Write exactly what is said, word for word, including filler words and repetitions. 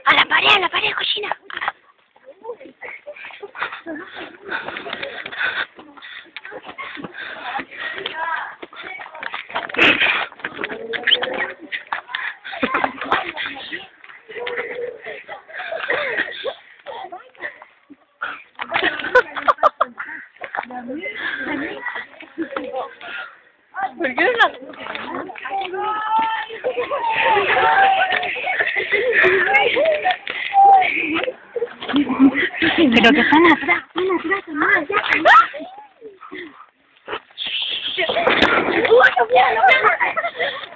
A la pared, a la pared, cochina. ¿Por qué no? Pero que están atrás, están atrás, mamá, ya.